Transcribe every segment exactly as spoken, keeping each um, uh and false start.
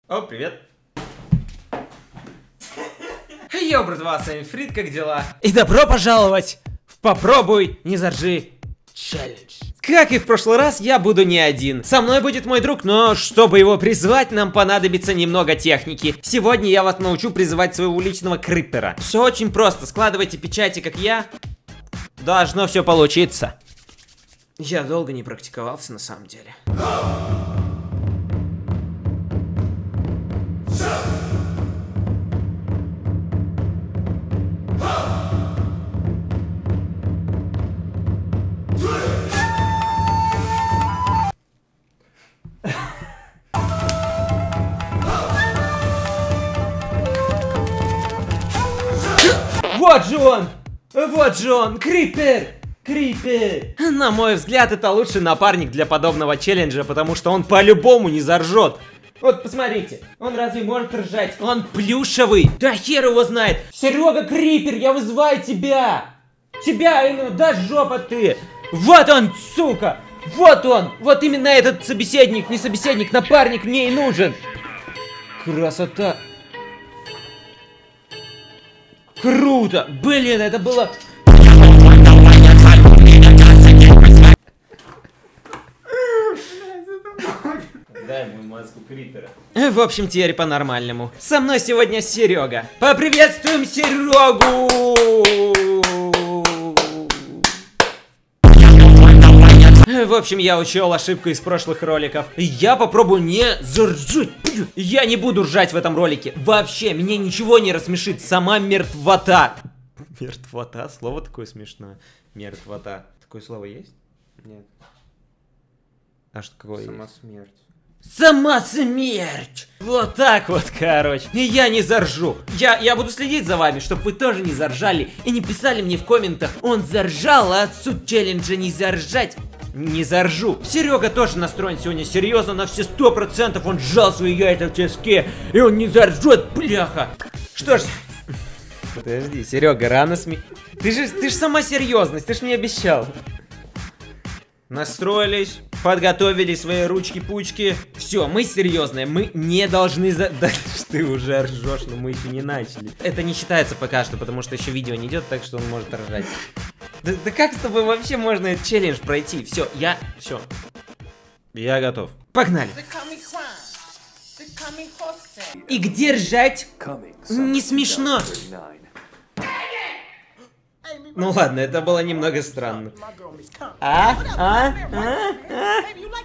О, привет. Йоу, братва, с вами Фрид, как дела? И добро пожаловать в Попробуй, не заржи челлендж. Как и в прошлый раз, я буду не один. Со мной будет мой друг, но чтобы его призвать, нам понадобится немного техники. Сегодня я вас научу призывать своего личного крипера. Все очень просто, складывайте печати, как я. Должно все получиться. Я долго не практиковался, на самом деле. Вот же он! Вот же он! Крипер! Крипер! На мой взгляд, это лучший напарник для подобного челленджа, потому что он по-любому не заржет. Вот посмотрите, он разве может ржать? Он плюшевый! Да хер его знает! Серега Крипер, я вызываю тебя! Тебя, ну да жопа ты! Вот он, сука! Вот он! Вот именно этот собеседник, не собеседник, напарник мне и нужен! Красота! Круто! Блин, это было... Дай ему маску Крипера. В общем, теперь по-нормальному. Со мной сегодня Серега. Поприветствуем Серегу! В общем, я учел ошибку из прошлых роликов. Я попробую не заржать. Я не буду ржать в этом ролике. Вообще, меня ничего не рассмешит. Сама мертвота. Мертвота? Слово такое смешное. Мертвота. Такое слово есть? Нет. А что какое есть? Сама смерть. Сама смерть! Вот так вот, короче. И я не заржу. Я, я буду следить за вами, чтобы вы тоже не заржали. И не писали мне в комментах: он заржал, а суть челленджа не заржать. Не заржу. Серега тоже настроен сегодня серьезно, на все сто процентов. Он сжал свои яйца в тиске, и он не заржет, бляха. Что ж... Подожди, Серега, рано сме... Ты же, ты же сама серьезность, ты же мне обещал. Настроились, подготовили свои ручки-пучки. Все, мы серьезные, мы не должны за... Да ты уже ржешь, но мы еще не начали. Это не считается пока что, потому что еще видео не идет, так что он может ржать. Да, да как с тобой вообще можно этот челлендж пройти? Все, я... Все. Я готов. Погнали. И где ржать? Не смешно. Ну ладно, это было немного странно. А? А? А? А?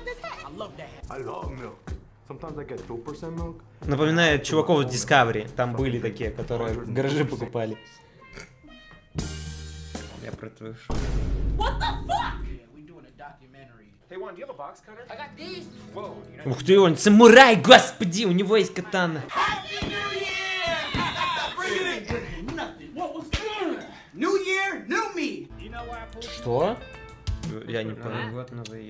Напоминает чуваков в Discovery. Там были такие, которые гаражи покупали. Я про твою шоу. Ух ты, он самурай, господи, у него есть катана. Что? Я не понял.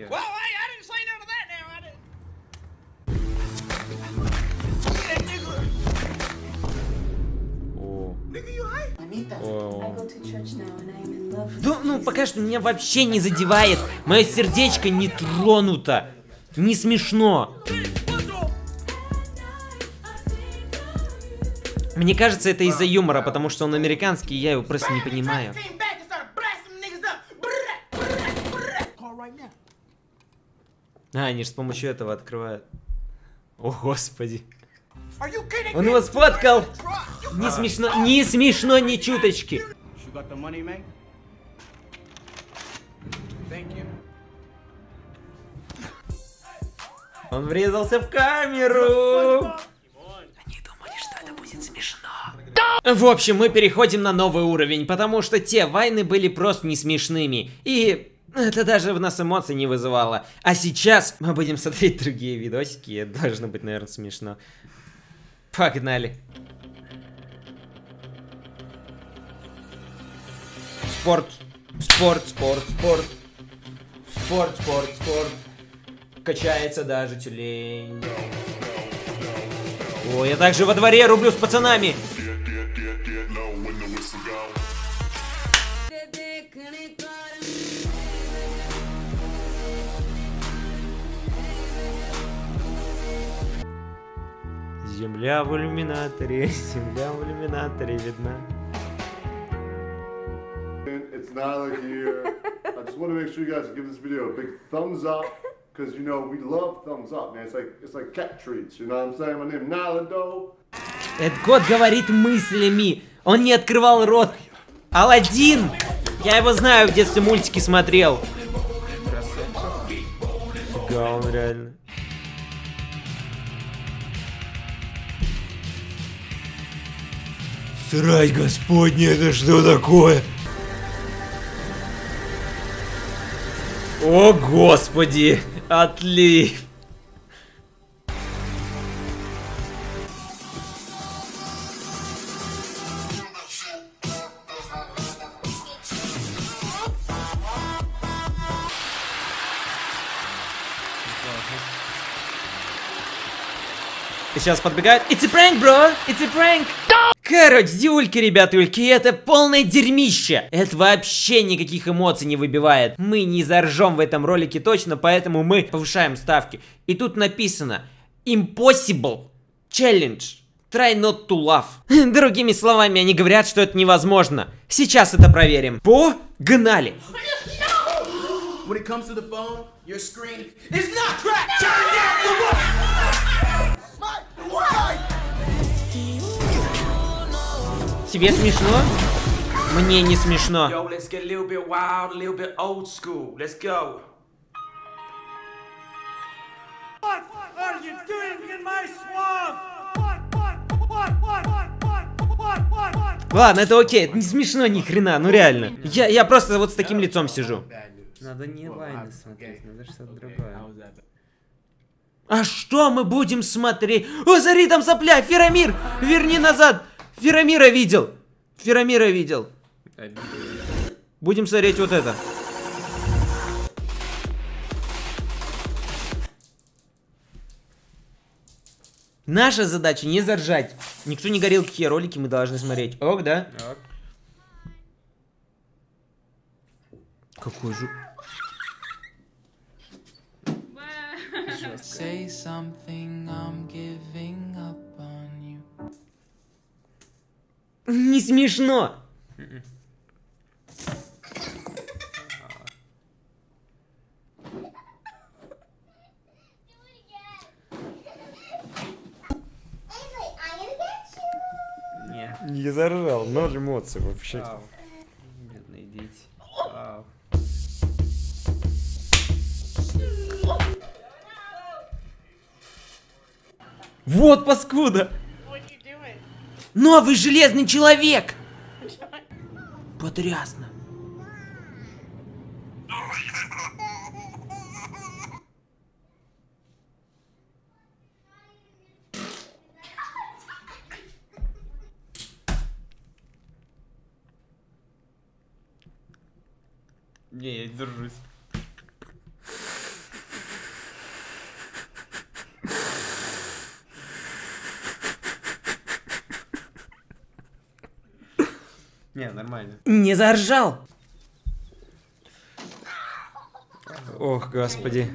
Да, ну пока что меня вообще не задевает. Мое сердечко не тронуто. Не смешно. Мне кажется, это из-за юмора, потому что он американский, и я его просто не понимаю. А, они же с помощью этого открывают. О, господи. Он его сфоткал. Не смешно, не смешно ни чуточки. Он врезался в камеру. Они думали, что это будет смешно. В общем, мы переходим на новый уровень, потому что те вайны были просто не смешными. И это даже в нас эмоций не вызывало. А сейчас мы будем смотреть другие видосики, и это должно быть, наверное, смешно. Погнали. Спорт, спорт, спорт, спорт. Спорт, спорт, спорт. Качается даже тюлень. О, я также во дворе рублю с пацанами. Земля в иллюминаторе, земля в иллюминаторе видна. It's Nyla here. I just want to make sure you guys give this video a big thumbs up, because you know we love thumbs up, man. It's like it's like cat treats, you know what I'm saying? My name Nyla Doe. Этот кот говорит мыслями. Он не открывал рот. Аладдин! Я его знаю, в детстве мультики смотрел. Фига он реально. Срать Господня, это что такое? О, Господи! Отлив! Сейчас подбегает. It's a prank, bro! It's a prank! Короче, дюльки, ребятульки, это полное дерьмище. Это вообще никаких эмоций не выбивает. Мы не заржем в этом ролике точно, поэтому мы повышаем ставки. И тут написано Impossible Challenge. Try not to laugh. Другими словами, они говорят, что это невозможно. Сейчас это проверим. Погнали! When it comes to the phone, your screen is not cracked. Turn down the volume. Why? Тебе смешно? Мне не смешно. Yo, let's get a little bit wild, a little bit old school. Let's go. What are you doing in my swamp? What, what, what, what, what, what, what, what? Ладно, это окей, это не смешно ни хрена, ну реально. Я, я просто вот с таким лицом сижу. Надо не вайны смотреть, надо что-то другое. А что мы будем смотреть? О, смотри, там сопля! Феромир! Верни назад! Феромира видел! Феромира видел! Будем смотреть вот это. Наша задача не заржать. Никто не говорил, какие ролики мы должны смотреть. Ок, да? Ок. Какой же... Say something, I'm giving up on you. Не смешно. Не. Не заржал, ноль эмоций вообще. Вау. Бедные дети. Вау. Вот паскуда! Новый железный человек! Потрясно! Не, я держусь. Не, нормально. Не заржал. Ох, господи.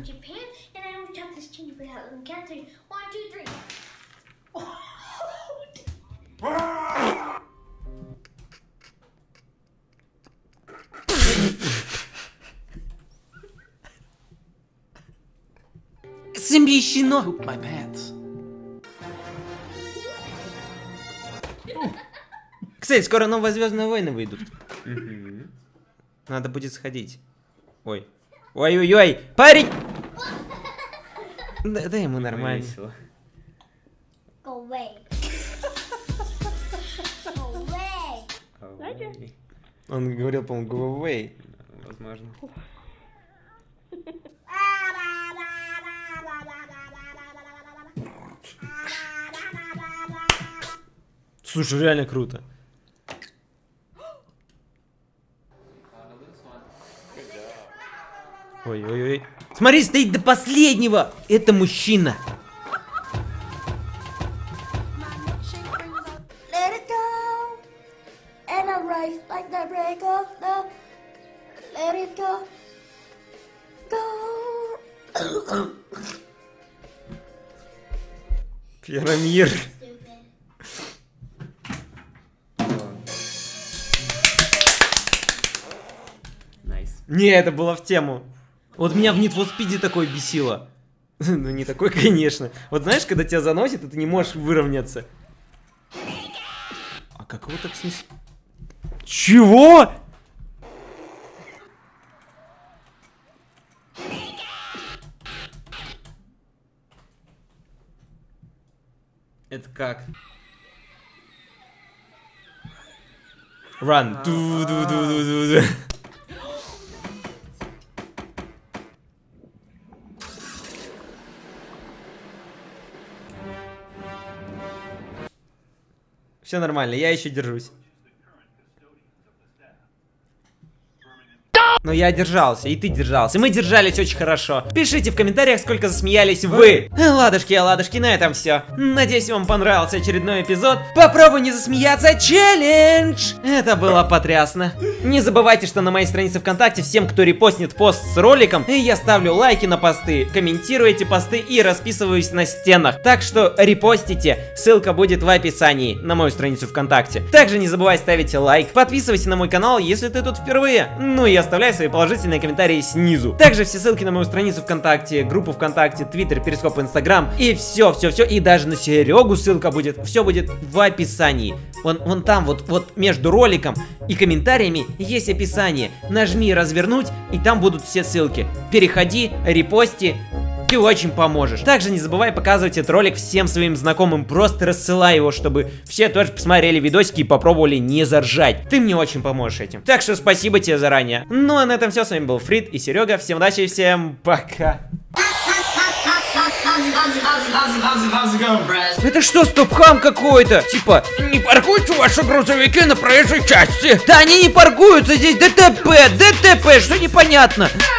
Смещено. Кстати, скоро новые Звездные войны выйдут. Угу. Надо будет сходить. Ой. Ой-ой-ой! Парень! Да, да ему нормально. Go away. Go away. Он говорил, по-моему, go away. Возможно. Слушай, реально круто. Ой-ой-ой. Смотри, стоит до последнего. Это мужчина. Let it go. And I rise like the break of the. Let it go. Go. Яромир. Nice. Не, это было в тему. Вот меня в Need for Speed такое бесило. Ну не такой, конечно. Вот знаешь, когда тебя заносит, и ты не можешь выровняться. А как его так снесли? Чего? Это как? Run. Ду-ду-ду-ду-ду-ду. Все нормально, я еще держусь. Но я держался, и ты держался, и мы держались очень хорошо. Пишите в комментариях, сколько засмеялись вы. Ладушки, ладушки, на этом все. Надеюсь, вам понравился очередной эпизод. Попробуй не засмеяться, челлендж! Это было потрясно. Не забывайте, что на моей странице ВКонтакте всем, кто репостнет пост с роликом, я ставлю лайки на посты, комментирую эти посты и расписываюсь на стенах. Так что репостите, ссылка будет в описании на мою страницу ВКонтакте. Также не забывай ставить лайк, подписывайся на мой канал, если ты тут впервые. Ну и оставляй свои положительные комментарии снизу. Также все ссылки на мою страницу ВКонтакте, группу ВКонтакте, Твиттер, Перископ, Инстаграм и все, все, все. И даже на Серегу ссылка будет. Все будет в описании. Вон, вон там, вот, вот между роликом и комментариями есть описание. Нажми развернуть, и там будут все ссылки. Переходи, репости. Ты очень поможешь. Также не забывай показывать этот ролик всем своим знакомым. Просто рассылай его, чтобы все тоже посмотрели видосики и попробовали не заржать. Ты мне очень поможешь этим. Так что спасибо тебе заранее. Ну а на этом все. С вами был Фрид и Серега. Всем удачи и всем пока. Это что, стоп-хам какой-то? Типа, не паркуйте ваши грузовики на проезжей части. Да они не паркуются, здесь ДТП, ДТП, что непонятно?